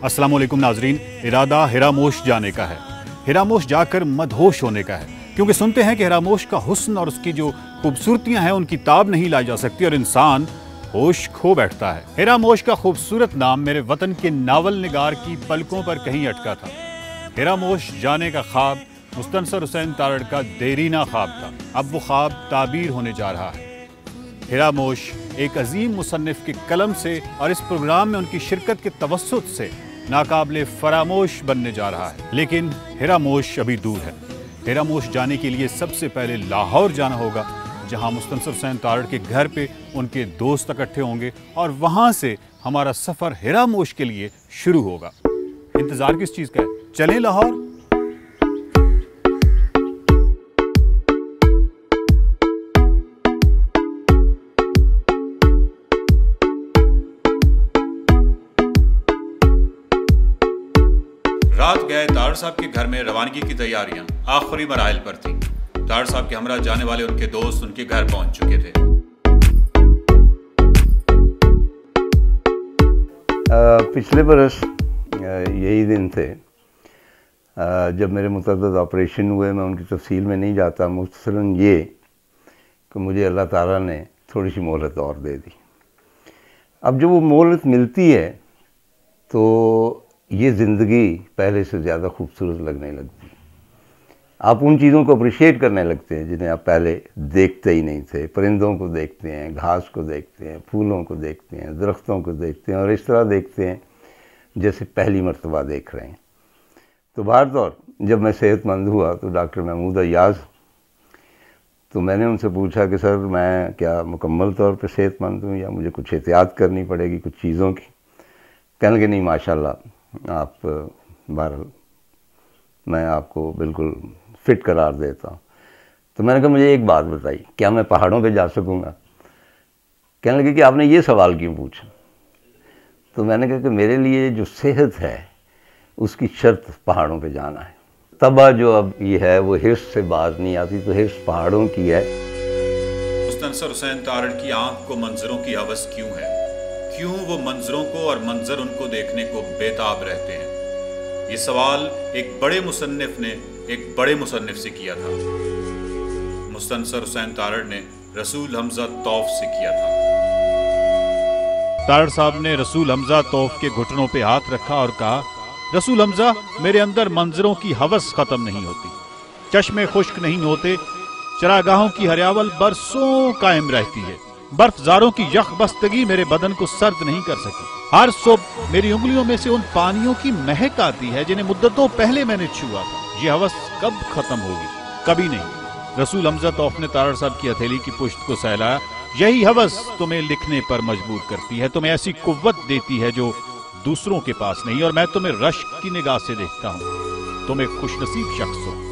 अस्सलाम वालेकुम नाजरीन। इरादा हेरामोश जाने का है। हेरामोश जाकर मदहोश होने का है, क्योंकि सुनते हैं कि हेरामोश का हुस्न और उसकी जो खूबसूरतियां हैं उनकी ताब नहीं लाई जा सकती और इंसान होश खो बैठता है। हेरामोश का खूबसूरत नाम मेरे वतन के नावल निगार की पलकों पर कहीं अटका था। हेरामोश जाने का ख्वाब मुस्तंसर हुसैन तारड़ का देरीना ख्वाब था। अब वो ख्वाब ताबीर होने जा रहा है। हेरामोश एक अजीम मुसन्निफ के कलम से और इस प्रोग्राम में उनकी शिरकत के तवस्सुत से नाकाबिले फरामोश बनने जा रहा है। लेकिन हेरामोश अभी दूर है। हेरामोश जाने के लिए सबसे पहले लाहौर जाना होगा, जहां मुस्तंसर हुसैन तारड़ के घर पे उनके दोस्त इकट्ठे होंगे और वहां से हमारा सफ़र हेरामोश के लिए शुरू होगा। इंतज़ार किस चीज़ का है? चलें लाहौर। रात गए तारड़ साहब के घर में रवानगी की तैयारियां आखिरी मराहिल पर थीं। तारड़ साहब के हमरा जाने वाले उनके दोस्त उनके घर पहुंच चुके थे। पिछले बरस यही दिन थे जब मेरे मुतअद्दिद ऑपरेशन हुए। मैं उनकी तफसील में नहीं जाता, मुख्तसरन ये कि मुझे अल्लाह ताला ने थोड़ी सी मोहलत और दे दी। अब जब वो मोहलत मिलती है तो ये ज़िंदगी पहले से ज़्यादा खूबसूरत लगने लगती है। आप उन चीज़ों को अप्रिशिएट करने लगते हैं जिन्हें आप पहले देखते ही नहीं थे। परिंदों को देखते हैं, घास को देखते हैं, फूलों को देखते हैं, दरख्तों को देखते हैं और इस तरह देखते हैं जैसे पहली मर्तबा देख रहे हैं। तो बाहर तौर जब मैं सेहतमंद हुआ तो डॉक्टर महमूद अय्याज़, तो मैंने उनसे पूछा कि सर मैं क्या मुकम्मल तौर पर सेहतमंद हूँ या मुझे कुछ एहतियात करनी पड़ेगी कुछ चीज़ों की? कहने लगे नहीं माशाल्लाह आप बहरहाल मैं आपको बिल्कुल फ़िट करार देता हूँ। तो मैंने कहा मुझे एक बात बताइए, क्या मैं पहाड़ों पे जा सकूँगा? कहने लगे कि आपने ये सवाल क्यों पूछा? तो मैंने कहा कि मेरे लिए जो सेहत है उसकी शर्त पहाड़ों पे जाना है। तबा जो अब ये है वो हिर्स से बाज नहीं आती, तो हिर्स पहाड़ों की है। मुस्तंसर हुसैन तारड़ की आंख को मंजरों की हवस क्यों है? क्यों वो मंजरों को और मंजर उनको देखने को बेताब रहते हैं? ये सवाल एक बड़े मुसन्निफ ने एक बड़े मुसन्निफ से किया था। मुस्तंसर हुसैन तारड़ ने रसूल हमजा तौफ से किया था। तारड़ साहब ने रसूल हमजा तौफ के घुटनों पे हाथ रखा और कहा, रसूल हमजा, मेरे अंदर मंजरों की हवस खत्म नहीं होती, चश्मे खुश्क नहीं होते, चरागाहों की हरियावल बरसों कायम रहती है, बर्फजारों की यख बस्तगी मेरे बदन को सर्द नहीं कर सकी। हर सुबह मेरी उंगलियों में से उन पानियों की महक आती है जिन्हें मुद्दतों पहले मैंने छुआ था। ये हवस कब खत्म होगी? कभी नहीं। रसूल हमजा तौफ ने तारड़ साहब की हथेली की पुश्त को सहलाया। यही हवस तुम्हें लिखने पर मजबूर करती है, तुम्हें ऐसी कुव्वत देती है जो दूसरों के पास नहीं, और मैं तुम्हें रश्क की निगाह से देखता हूँ। तुम एक खुशनसीब शख्स हो।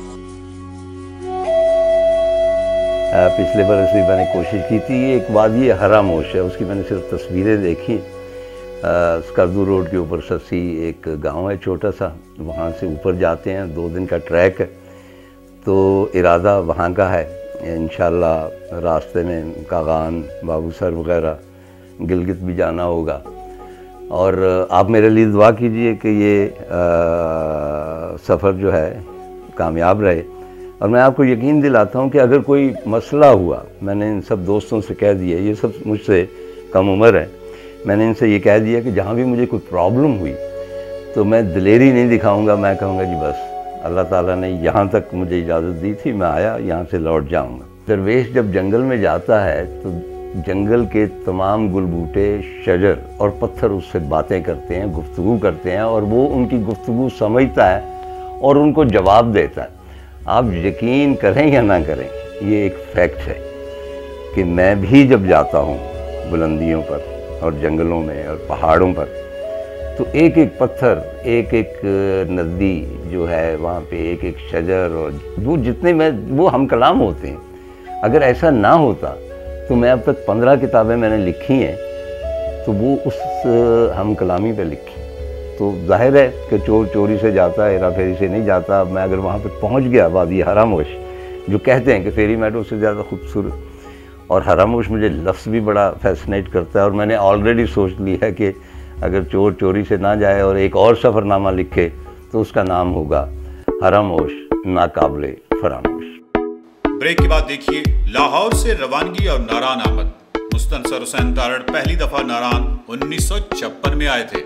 पिछले बरस भी मैंने कोशिश की थी। एक वादी हरामोश है, उसकी मैंने सिर्फ तस्वीरें देखी। स्कर्दू रोड के ऊपर ससी एक गांव है छोटा सा, वहाँ से ऊपर जाते हैं, 2 दिन का ट्रैक है। तो इरादा वहाँ का है इंशाल्लाह। रास्ते में कागान, बाबूसर वगैरह, गिलगित भी जाना होगा। और आप मेरे लिए दुआ कीजिए कि ये सफ़र जो है कामयाब रहे। और मैं आपको यकीन दिलाता हूँ कि अगर कोई मसला हुआ, मैंने इन सब दोस्तों से कह दिया, ये सब मुझसे कम उम्र है, मैंने इनसे ये कह दिया कि जहाँ भी मुझे कोई प्रॉब्लम हुई तो मैं दिलेरी नहीं दिखाऊंगा। मैं कहूँगा जी बस अल्लाह ताला ने यहाँ तक मुझे इजाज़त दी थी, मैं आया, यहाँ से लौट जाऊँगा। दरवेश जब जंगल में जाता है तो जंगल के तमाम गुलबूटे, शजर और पत्थर उससे बातें करते हैं, गुफ्तगू करते हैं, और वो उनकी गुफ्तगू समझता है और उनको जवाब देता है। आप यकीन करें या ना करें, ये एक फैक्ट है कि मैं भी जब जाता हूँ बुलंदियों पर और जंगलों में और पहाड़ों पर, तो एक एक पत्थर, एक एक नदी जो है वहाँ पे, एक एक शजर, और वो जितने वो हम कलाम होते हैं। अगर ऐसा ना होता तो मैं अब तक 15 किताबें मैंने लिखी हैं, तो वो उस हम कलामी पे लिखी। तो जाहिर है कि चोर चोरी से जाता है, हेरा फेरी से नहीं जाता। अब मैं अगर वहाँ पे पहुँच गया, वादी हरामोश, जो कहते हैं कि फेरी मेडो से ज़्यादा खूबसूरत, और हरामोश मुझे लफ्ज़ भी बड़ा फैसिनेट करता है। और मैंने ऑलरेडी सोच लिया है कि अगर चोर चोरी से ना जाए और एक और सफ़रनामा लिखे तो उसका नाम होगा हरामोश नाकाबिले फरामोश। ब्रेक के बाद देखिए लाहौर से रवानगी और नारान अहमद। मुस्तनसर हुसैन तारड़ पहली दफा नारान 1956 में आए थे।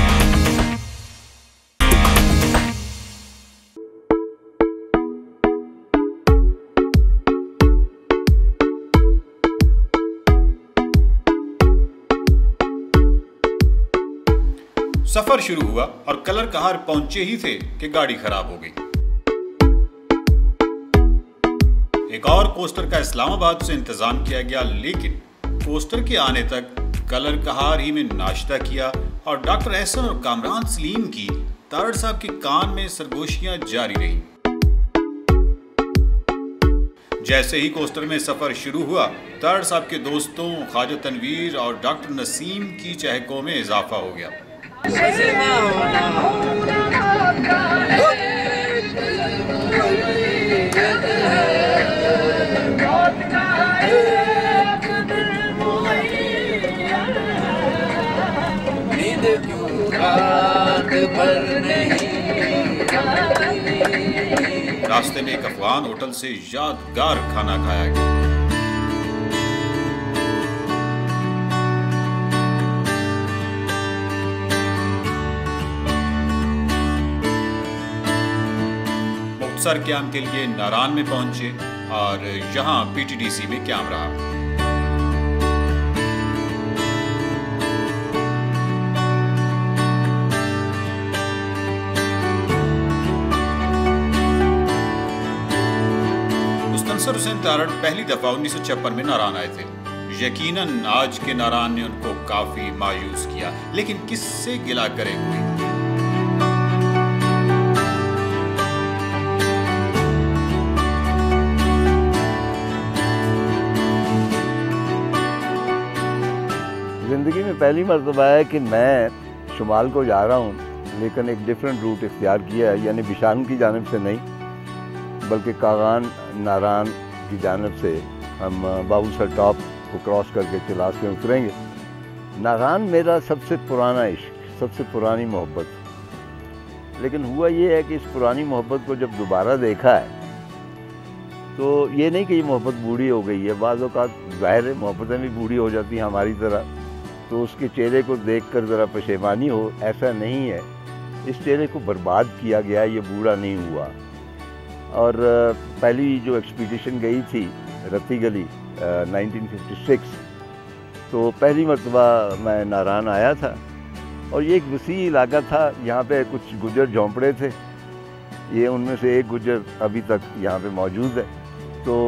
सफर शुरू हुआ और कलर कहार पहुंचे ही थे कि गाड़ी खराब हो गई। एक और कोस्टर का इस्लामाबाद से इंतजाम किया गया, लेकिन कोस्टर के आने तक कलर कहार ही में नाश्ता किया और डॉक्टर एहसन और कामरान सलीम की तारड़ साहब के कान में सरगोशियां जारी रहीं। जैसे ही कोस्टर में सफर शुरू हुआ, तारड़ साहब के दोस्तों ख्वाजा तनवीर और डॉक्टर नसीम की चहकों में इजाफा हो गया। रास्ते में एक अफगान होटल से यादगार खाना खाया गया। मुख्तसर क्याम के लिए नारान में पहुंचे और यहां पीटीडीसी में क्याम रहा। मुस्तनसर हुसैन तारड़ पहली दफा 1956 में नारान आए थे। यकीनन आज के नारान ने उनको काफी मायूस किया, लेकिन किससे गिला करे कोई। ज़िंदगी में पहली मर्तबा है कि मैं शुमाल को जा रहा हूँ, लेकिन एक डिफरेंट रूट इख्तियार किया है, यानी बिशान की जानिब से नहीं बल्कि कागान नारान की जानिब से हम बाबूसर टॉप को क्रॉस करके चिलास में उतरेंगे। नारान मेरा सबसे पुराना इश्क, सबसे पुरानी मोहब्बत। लेकिन हुआ ये है कि इस पुरानी मोहब्बत को जब दोबारा देखा है तो ये नहीं कि ये मोहब्बत बूढ़ी हो गई है, बाज़ औक़ात ज़ाहिर है मोहब्बतें भी बूढ़ी हो जाती हैं हमारी तरह, तो उसके चेहरे को देखकर ज़रा पशेमानी हो, ऐसा नहीं है। इस चेहरे को बर्बाद किया गया, ये बूढ़ा नहीं हुआ। और पहली जो एक्सपीडिशन गई थी रत्ती गली 1956, तो पहली मरतबा मैं नारान आया था और ये एक वसी इलाका था। यहाँ पे कुछ गुजर झोंपड़े थे, ये उनमें से एक गुजर अभी तक यहाँ पे मौजूद है। तो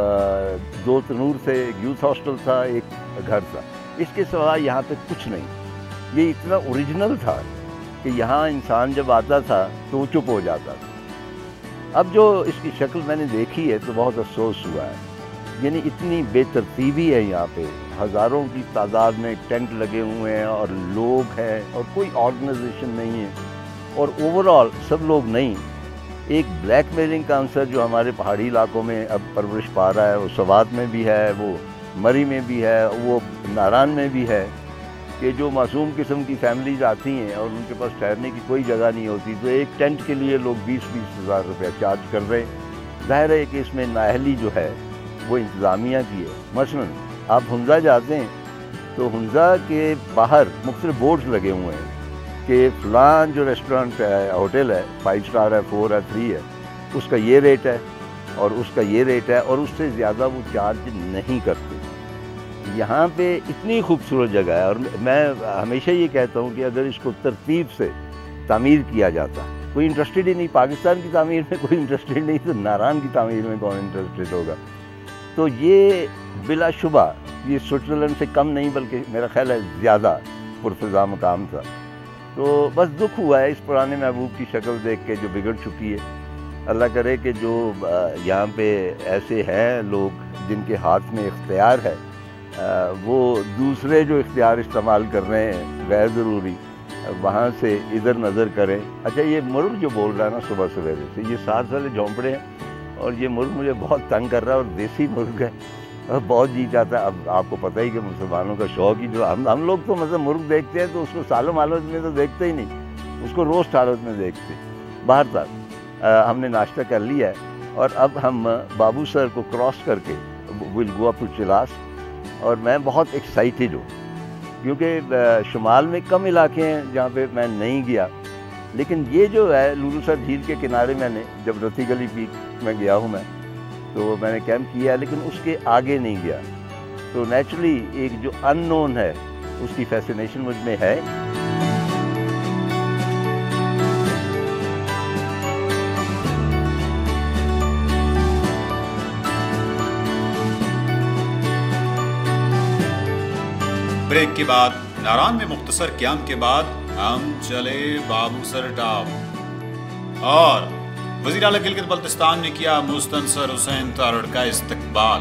2 तनूर थे, एक यूथ हॉस्टल था, एक घर था, इसके सिवा यहाँ पे कुछ नहीं। ये इतना ओरिजिनल था कि यहाँ इंसान जब आता था तो चुप हो जाता था। अब जो इसकी शक्ल मैंने देखी है तो बहुत अफसोस हुआ है, यानी इतनी बेतरतीबी है यहाँ पे, हज़ारों की तादाद में टेंट लगे हुए हैं और लोग हैं और कोई ऑर्गेनाइजेशन नहीं है, और ओवरऑल सब लोग नहीं। एक ब्लैकमेलिंग कांसर जो हमारे पहाड़ी इलाकों में अब परवरिश पा रहा है, वो सवात में भी है, वो मरी में भी है, वो नारान में भी है, कि जो मासूम किस्म की फैमिलीज आती हैं और उनके पास ठहरने की कोई जगह नहीं होती, तो एक टेंट के लिए लोग 20-20 हज़ार रुपया चार्ज कर रहे हैं। ज़ाहिर है कि इसमें नाअहली जो है वो इंतज़ामिया की है। मसलन आप हुंजा जाते हैं तो हुंजा के बाहर मुख्तलिफ बोर्ड्स लगे हुए हैं कि फ़लाँ जो रेस्टोरेंट है, होटल है, 5 स्टार है, 4 है, 3 है, उसका ये रेट है और उसका ये रेट है, और उससे ज़्यादा वो चार्ज नहीं करते। यहाँ पे इतनी खूबसूरत जगह है, और मैं हमेशा ये कहता हूँ कि अगर इसको तरतीब से तामीर किया जाता, कोई इंटरेस्टेड ही नहीं, पाकिस्तान की तामीर में कोई इंटरेस्टेड नहीं, तो नारान की तामीर में कौन इंटरेस्टेड होगा। तो ये बिलाशुबा ये स्विट्ज़रलैंड से कम नहीं, बल्कि मेरा ख्याल है ज़्यादा पुरफ़ज़ा मकाम था। तो बस दुख हुआ है इस पुराने महबूब की शक्ल देख के जो बिगड़ चुकी है। अल्लाह करे कि जो यहाँ पे ऐसे हैं लोग जिनके हाथ में इख्तियार है, वो दूसरे जो इख्तियार इस्तेमाल कर रहे हैं गैर ज़रूरी, वहाँ से इधर नज़र करें। अच्छा, ये मुर्ग जो बोल रहा है ना सुबह सवेरे से, ये 7 साल झोंपड़े हैं और ये मुर्ग मुझे बहुत तंग कर रहा है, और देसी मुर्ग है, बहुत जी चाहता है। अब आपको पता ही कि मुसलमानों का शौक ही जो हम लोग तो मतलब मुर्ग देखते हैं तो उसको सालों हालत में तो देखते ही नहीं, उसको रोस्ट हालत में देखते। बाहर तक हमने नाश्ता कर लिया है और अब हम बाबू सर को क्रॉस करके will go up to Chilas. और मैं बहुत एक्साइटेड हूँ क्योंकि शुमाल में कम इलाके हैं जहाँ पे मैं नहीं गया, लेकिन ये जो है लुलू सर झील के किनारे मैंने जब रती गली पीक में गया हूँ मैं, तो मैंने कैंप किया लेकिन उसके आगे नहीं गया। तो नेचुरली एक जो अननोन है उसकी फैसिनेशन मुझ में है। ब्रेक के बाद नारान में मुख्तसर क्याम के बाद हम चले बाबूसर टाप और वज़ीर आला गिलगित बल्तिस्तान ने किया मुस्तंसर हुसैन तारड़ का इस्तकबाल।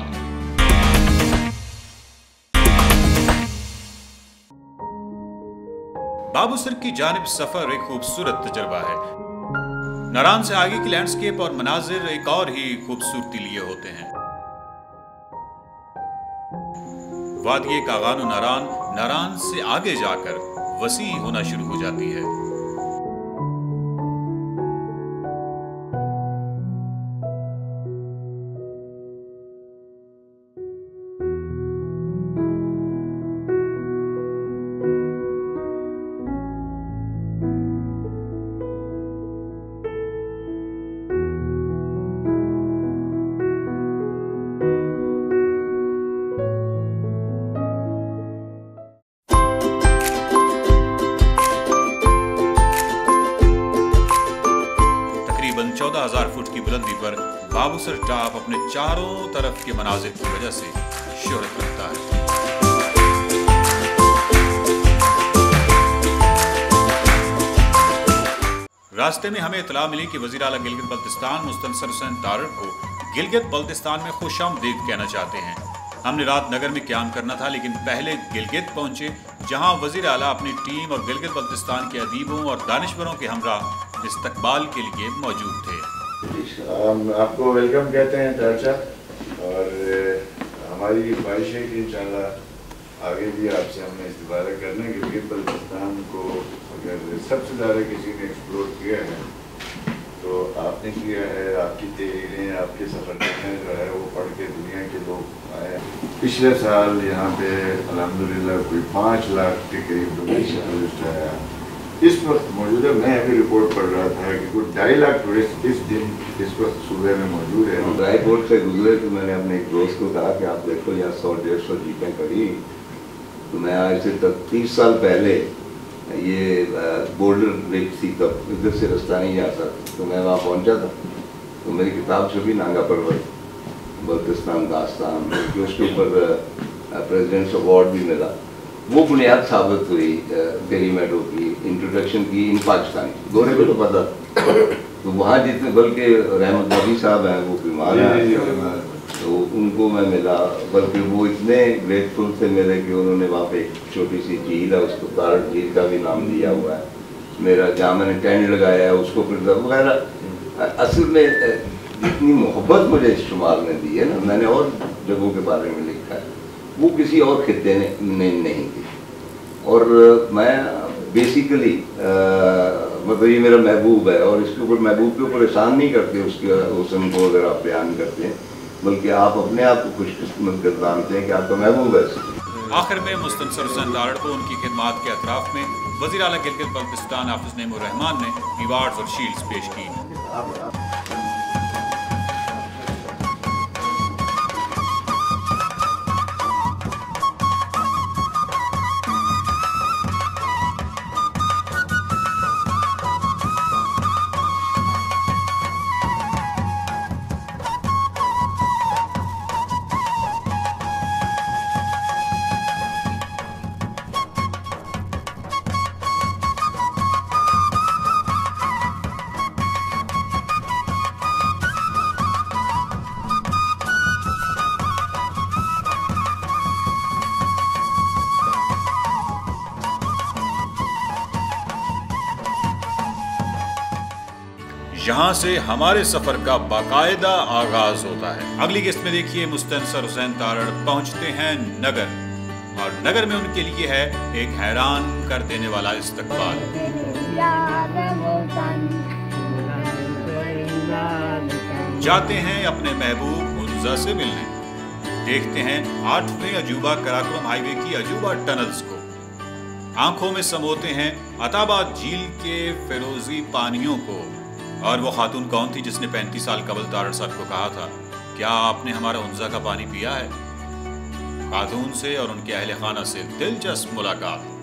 बाबूसर की जानिब सफर एक खूबसूरत तजर्बा है। नारान से आगे की लैंडस्केप और मनाजिर एक और ही खूबसूरती लिए होते हैं। वादिये कागानो नारान, नारान से आगे जाकर वसी होना शुरू हो जाती है। तकरीबन 14,000 फुट की बुलंदी पर बाबूसर टाप अपने चारों तरफ के मनाजिर की वजह से शोहरत रखता है। रास्ते में हमें इतला मिली कि वज़ीर आला गिलगित बल्तिस्तान मुस्तंसर हुसैन तारड़ को गिलगित बल्तिस्तान में खुशामदीद कहना चाहते हैं। हमने रात नगर में क्याम करना था, लेकिन पहले गिलगित पहुंचे जहां वज़ीर आला अपनी टीम और गिलगित बल्तिस्तान के अदीबों और दानिशवरों के हमरा इस्तकबाल के लिए मौजूद थे। आपको वेलकम कहते हैं चाचा, और हमारी ख्वाहिश है कि इंशाल्लाह आगे भी आपसे हमने इस्तेमाल करना। गिलगित बल्तिस्तान को अगर सबसे ज़्यादा किसी ने एक्सप्लोर किया है तो आपने किया है। आपकी तहरीरें, आपके सफ़र जो है वो पढ़ के दुनिया के लोग आए। पिछले साल यहाँ पे अल्हम्दुलिल्लाह कोई 5 लाख के करीब टूरिस्ट आया। इस वक्त मौजूद है, मैं अभी रिपोर्ट पढ़ रहा था कि कुछ 2.5 लाख टूरिस्ट इस दिन इस वक्त सूबे में मौजूद है। ड्राइव बोर्ड से गुजरे तो मैंने अपने एक दोस्त को कहा कि आप देखो यहाँ 100-150 जीपें खड़ी। तो मैं आज से 30 साल पहले ये बोल्डर लेक थी, तब इधर से रास्ता नहीं जा सकता, तो मैं वहाँ पहुँचा था। तो मेरी किताब छपी नांगा पर्वत बल्तिस्तान दास्तान, उसके ऊपर प्रेसिडेंट्स अवार्ड भी मिला। वो बुनियाद साबित हुई पेरी मेडो की इंट्रोडक्शन की इन पाकिस्तानी गोरे को तो पता। तो वहाँ जितने, बल्कि रहमत नबी साहब हैं वो बीमार हैं, तो उनको मैं मिला। बल्कि वो इतने ग्रेटफुल थे मेरे कि उन्होंने वहाँ पे एक छोटी सी झील है, उसको तारड़ झील का भी नाम दिया हुआ है। मेरा जहाँ मैंने टेंट लगाया है उसको प्रिजर्व वगैरह। असल में जितनी मोहब्बत मुझे इस शुमाल ने दी है ना, मैंने और जगहों के बारे में लिखा है, वो किसी और खित्ते ने नहीं दी। और मैं बेसिकली मतलब ये मेरा महबूब है, और इसके ऊपर महबूब के ऊपर एहसान नहीं करते उसके हुस्न को अगर आप बयान करते हैं, बल्कि आप अपने आप को खुशकिस्मत कर जानते हैं कि आपका महबूब है। आखिर में मुस्तंसर हुसैन तारड़ को उनकी खिदमात के अतराफ में वज़ीर आला गिलगित बल्तिस्तान हाफिज़ नईमुर रहमान ने रिवार्ड्स और शील्ड्स पेश की। यहाँ से हमारे सफर का बाकायदा आगाज होता है। अगली किस्त में देखिए मुस्तंसर हुसैन तारड़ पहुंचते हैं नगर, और नगर में उनके लिए है एक हैरान कर देने वाला इस्तकबाल। जाते हैं अपने महबूब मुंजा से मिलने, देखते हैं 8वें अजूबा कराकोरम हाईवे की अजूबा टनल्स को, आंखों में समोते हैं अताबाद झील के फिरोजी पानियों को। और वो खातून कौन थी जिसने 35 साल कबल तारड़ साहब को कहा था, क्या आपने हमारा हुंजा का पानी पिया है? खातून से और उनके अहले खाना से दिलचस्प मुलाकात।